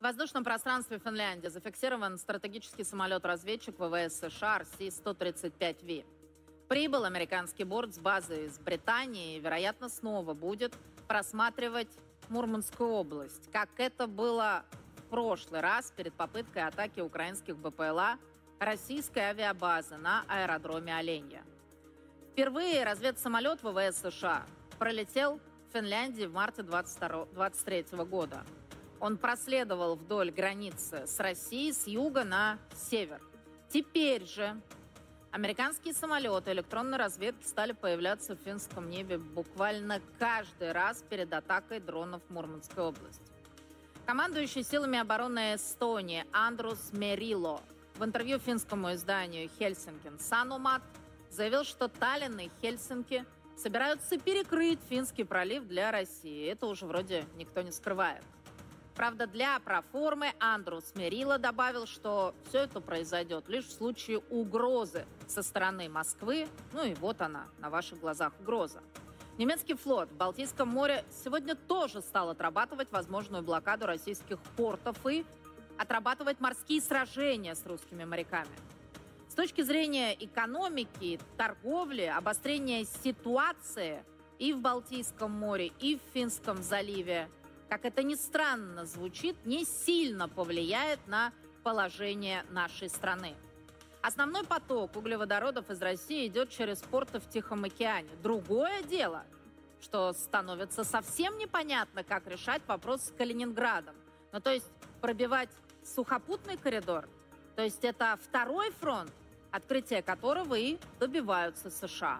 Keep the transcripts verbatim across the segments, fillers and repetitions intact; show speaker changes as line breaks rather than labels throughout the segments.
В воздушном пространстве Финляндии зафиксирован стратегический самолет-разведчик ВВС США ар си сто тридцать пять ви. Прибыл американский борт с базы из Британии и, вероятно, снова будет просматривать Мурманскую область, как это было в прошлый раз перед попыткой атаки украинских БПЛА российской авиабазы на аэродроме Оленья. Впервые разведсамолет ВВС США пролетел в Финляндии в марте двадцать третьего года. Он проследовал вдоль границы с Россией с юга на север. Теперь же американские самолеты электронной разведки стали появляться в финском небе буквально каждый раз перед атакой дронов в Мурманской области. Командующий силами обороны Эстонии Андрус Мерило в интервью финскому изданию Helsingin Sanomat заявил, что Таллин и Хельсинки собираются перекрыть Финский пролив для России. Это уже вроде никто не скрывает. Правда, для проформы Андрус Мерило добавил, что все это произойдет лишь в случае угрозы со стороны Москвы. Ну и вот она, на ваших глазах угроза. Немецкий флот в Балтийском море сегодня тоже стал отрабатывать возможную блокаду российских портов и отрабатывать морские сражения с русскими моряками. С точки зрения экономики, торговли, обострения ситуации и в Балтийском море, и в Финском заливе, как это ни странно звучит, не сильно повлияет на положение нашей страны. Основной поток углеводородов из России идет через порты в Тихом океане. Другое дело, что становится совсем непонятно, как решать вопрос с Калининградом. Ну, то есть пробивать сухопутный коридор, то есть это второй фронт, открытие которого и добиваются США.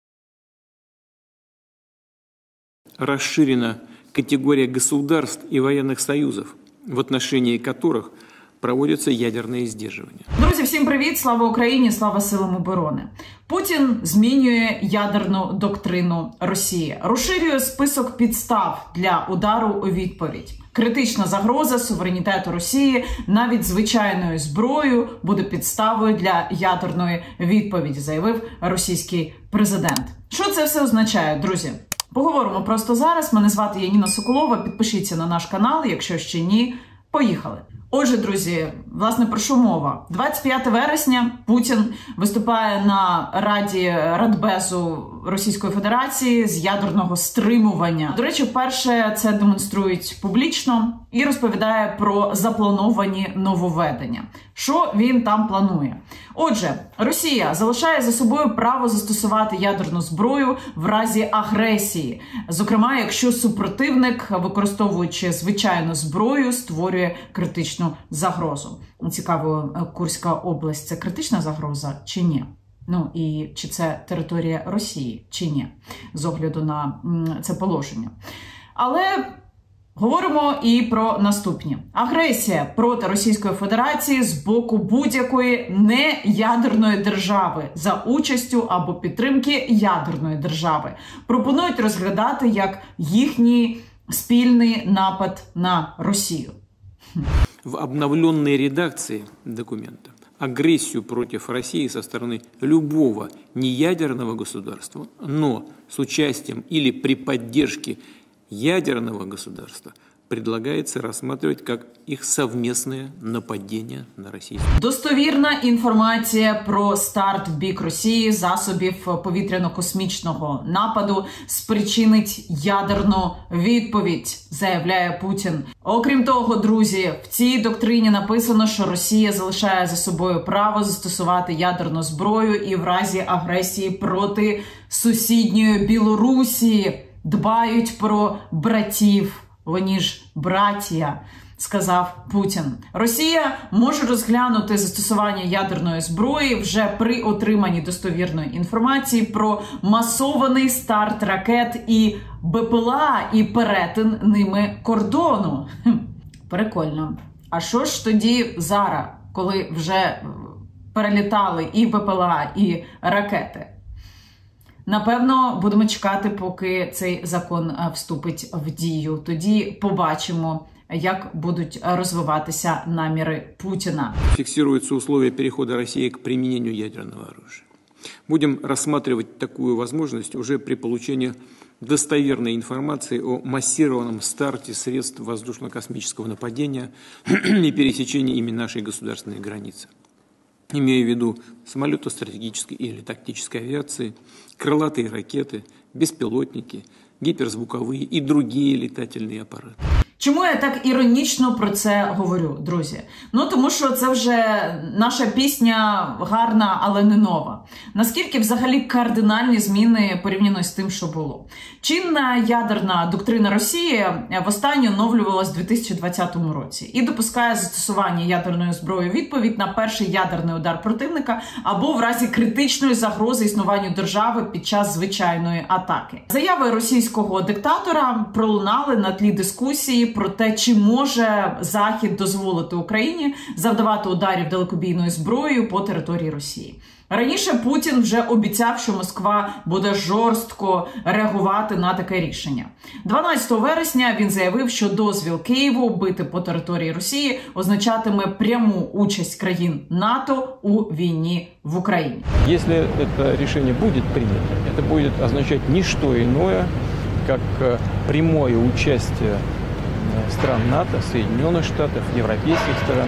Расширена категория государств и военных союзов, в отношении которых проводяться ядерне сдержування.
Друзі, всім привіт! Слава Україні! Слава силам оборони! Путін змінює ядерну доктрину Росії. Розширює список підстав для удару у відповідь. Критична загроза суверенітету Росії навіть звичайною зброєю буде підставою для ядерної відповіді, заявив російський президент. Що це все означає, друзі? Поговоримо просто зараз. Мене звати Яніна Соколова. Підпишіться на наш канал, якщо ще ні. Поїхали. Отже, друзі, власне, про що мова? двадцять п'ятого вересня Путін виступає на Раді Радбезу Російської Федерації з ядерного стримування. До речі, вперше це демонструють публічно і розповідає про заплановані нововведення. Що він там планує? Отже, Росія залишає за собою право застосувати ядерну зброю в разі агресії. Зокрема, якщо супротивник, використовуючи звичайну зброю, створює критичну загрозу. Цікаво, Курська область – це критична загроза чи ні? Ну і чи це територія Росії чи ні? З огляду на це положення. Але говоримо і про наступні. Агресія проти Російської Федерації з боку будь-якої неядерної держави за участю або підтримки ядерної держави. Пропонують розглядати як їхній спільний напад на Росію.
В обновленной редакции документа агрессию против России со стороны любого неядерного государства, но с участием или при поддержке ядерного государства предлагается рассматривать как их совместное нападение на Росію.
Достовірна інформація про старт в бік Росії засобів повітряно-космічного нападу спричинить ядерну відповідь, заявляє Путін. Окрім того, друзі, в цій доктрині написано, що Росія залишає за собою право застосувати ядерну зброю і в разі агресії проти сусідньої Білорусі. Дбають про братів. Вони ж братія, сказав Путін. Росія може розглянути застосування ядерної зброї вже при отриманні достовірної інформації про масований старт ракет і БПЛА і перетин ними кордону. Прикольно. А що ж тоді зараз, коли вже перелітали і БПЛА, і ракети? Напевно, будемо чекати, поки цей закон вступить в дію. Тоді побачимо, як будуть розвиватися наміри Путіна.
Фиксируются условия перехода России к применению ядерного оружия. Будем рассматривать такую возможность уже при получении достоверной информации о массированном старте средств воздушно-космического нападения и пересечении ими нашей государственной границы. Имею в виду самолеты стратегической или тактической авиации, крылатые ракети, безпілотники, гіперзвукові і другі літательні апарати.
Чому я так іронічно про це говорю, друзі? Ну, тому що це вже наша пісня гарна, але не нова. Наскільки взагалі кардинальні зміни порівняно з тим, що було? Чинна ядерна доктрина Росії востаннє оновлювалась у дві тисячі двадцятому році і допускає застосування ядерної зброї у відповідь на перший ядерний удар противника або в разі критичної загрози існуванню держави під час звичайної атаки. Заяви російського диктатора пролунали на тлі дискусії про те, чи може Захід дозволити Україні завдавати ударів далекобійною зброєю по території Росії. Раніше Путін вже обіцяв, що Москва буде жорстко реагувати на таке рішення. дванадцятого вересня він заявив, що дозвіл Києву бити по території Росії означатиме пряму участь країн НАТО у війні в Україні.
Якщо це рішення буде прийнято, це буде означати не що інше, як пряме участь стран НАТО, Соединенных Штатов, европейских стран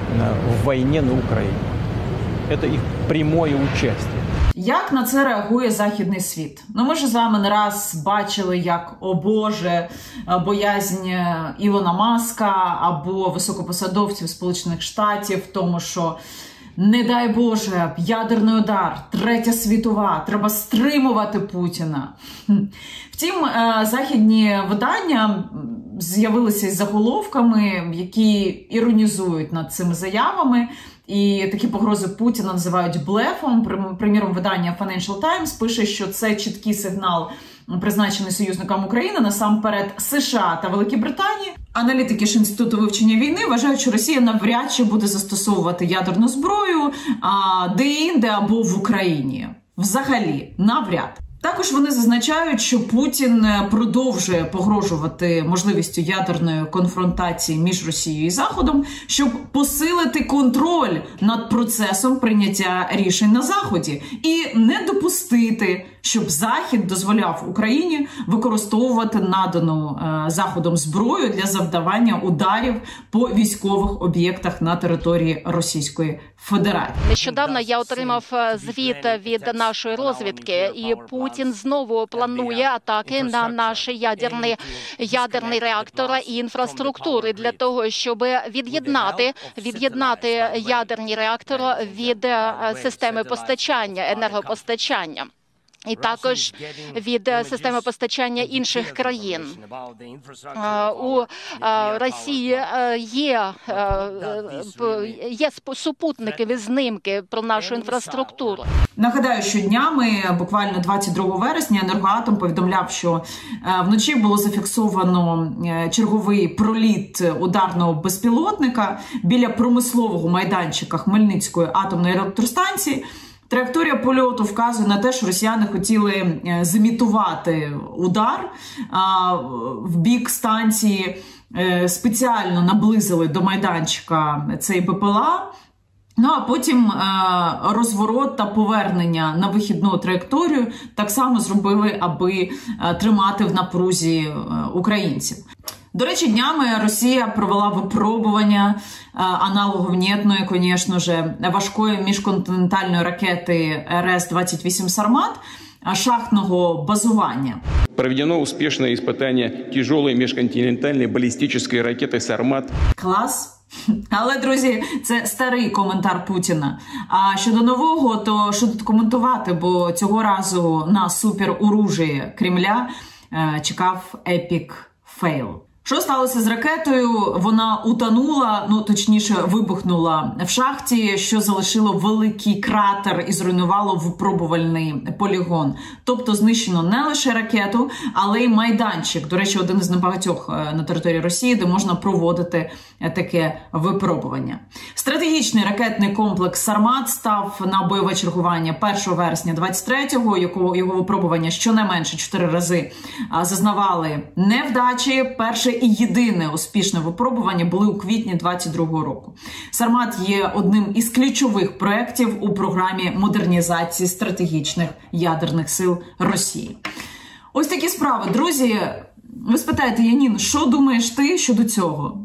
в войне на Украине. Это их прямое участие.
Як на це реагує західний світ? Ну, ми ж з вами не раз бачили, як, о Боже, боязнь Ілона Маска або високопосадовців Сполучених Штатів в тому, що не дай Боже, ядерний удар, третя світова, треба стримувати Путіна. Втім, західні видання з'явилися із заголовками, які іронізують над цими заявами. І такі погрози Путіна називають блефом. Приміром, видання Financial Times пише, що це чіткий сигнал, призначений союзникам України, насамперед США та Великій Британії. Аналітики ж Інституту вивчення війни вважають, що Росія навряд чи буде застосовувати ядерну зброю а, де-інде або в Україні. Взагалі, навряд. Також вони зазначають, що Путін продовжує погрожувати можливістю ядерної конфронтації між Росією і Заходом, щоб посилити контроль над процесом прийняття рішень на Заході і не допустити, щоб Захід дозволяв Україні використовувати надану е, Заходом зброю для завдавання ударів по військових об'єктах на території Російської Федерації.
Нещодавно я отримав звіт від нашої розвідки, і Путін знову планує атаки на наші ядерні, ядерні реактори і інфраструктури для того, щоб від'єднати, від'єднати ядерні реактори від системи постачання, енергопостачання. І також від системи постачання інших країн. У Росії є, є супутникові знімки про нашу інфраструктуру.
Нагадаю, що днями, буквально двадцять другого вересня, Енергоатом повідомляв, що вночі було зафіксовано черговий проліт ударного безпілотника біля промислового майданчика Хмельницької атомної електростанції. Траєкторія польоту вказує на те, що росіяни хотіли зімітувати удар а, в бік станції, спеціально наблизили до майданчика цей БПЛА. Ну, а потім е, розворот та повернення на вихідну траєкторію так само зробили, аби е, тримати в напрузі е, українців. До речі, днями Росія провела випробування е, аналоговнітної, звісно ж, важкої міжконтинентальної ракети Р С двадцять вісім «Сармат» шахтного базування.
Проведено успішне іспитання тяжелої міжконтинентальної балістичної ракети «Сармат».
Клас! Але, друзі, це старий коментар Путіна. А щодо нового, то що тут коментувати, бо цього разу на супероружие Кремля е, чекав епік фейл. Що сталося з ракетою? Вона утонула, ну точніше вибухнула в шахті, що залишило великий кратер і зруйнувало випробувальний полігон. Тобто знищено не лише ракету, але й майданчик. До речі, один із небагатьох на території Росії, де можна проводити таке випробування. Стратегічний ракетний комплекс «Сармат» став на бойове чергування першого вересня двадцять третього, його, його випробування щонайменше чотири рази зазнавали невдачі. Перше і єдине успішне випробування були у квітні двадцять другого року. «Сармат» є одним із ключових проєктів у програмі модернізації стратегічних ядерних сил Росії. Ось такі справи. Друзі, ви спитаєте, Янін, що думаєш ти щодо цього?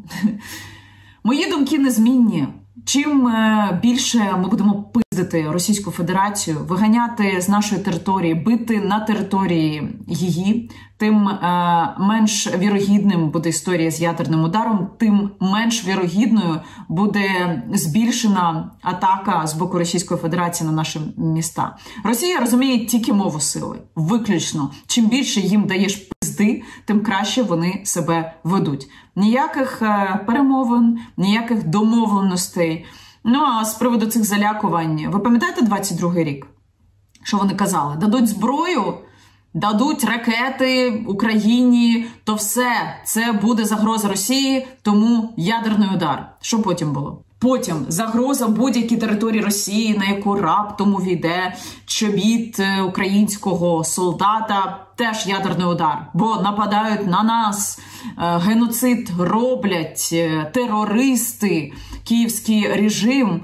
Мої думки незмінні. Чим більше ми будемо пиздити Російську Федерацію, виганяти з нашої території, бити на території її, тим е, менш вірогідним буде історія з ядерним ударом, тим менш вірогідною буде збільшена атака з боку Російської Федерації на наші міста. Росія розуміє тільки мову сили, виключно. Чим більше їм даєш пизди, тим краще вони себе ведуть. Ніяких е, перемовин, ніяких домовленостей. Ну, а з приводу цих залякувань, ви пам'ятаєте двадцять другий рік? Що вони казали? Дадуть зброю, дадуть ракети Україні, то все, це буде загроза Росії, тому ядерний удар. Що потім було? Потім загроза будь-якій території Росії, на яку раптом увійде чобіт українського солдата, теж ядерний удар. Бо нападають на нас, геноцид роблять, терористи, київський режим.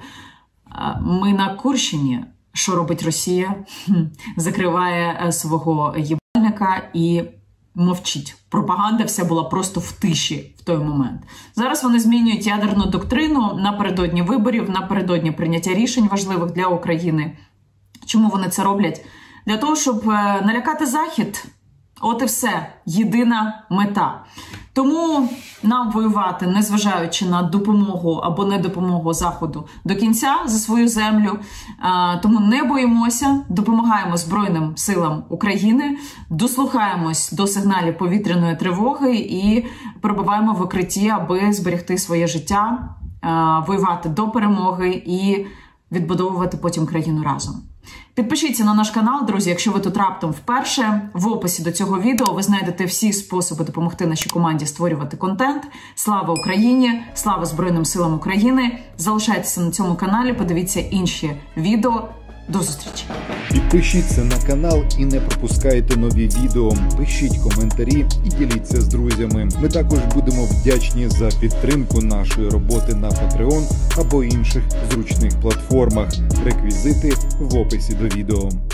Ми на Курщині. Що робить Росія? Закриває свого єбальника і мовчить. Пропаганда вся була просто в тиші в той момент. Зараз вони змінюють ядерну доктрину напередодні виборів, напередодні прийняття рішень важливих для України. Чому вони це роблять? Для того, щоб налякати Захід. От і все. Єдина мета. Тому нам воювати, незважаючи на допомогу або недопомогу Заходу, до кінця за свою землю. Тому не боїмося, допомагаємо Збройним силам України, дослухаємось до сигналів повітряної тривоги і перебуваємо в укритті, аби зберегти своє життя, воювати до перемоги і відбудовувати потім країну разом. Підпишіться на наш канал, друзі, якщо ви тут раптом вперше. В описі до цього відео ви знайдете всі способи допомогти нашій команді створювати контент. Слава Україні! Слава Збройним силам України! Залишайтеся на цьому каналі, подивіться інші відео. До зустрічі!
Підпишіться на канал і не пропускайте нові відео. Пишіть коментарі і діліться з друзями. Ми також будемо вдячні за підтримку нашої роботи на Patreon або інших зручних платформах. Реквізити в описі до відео.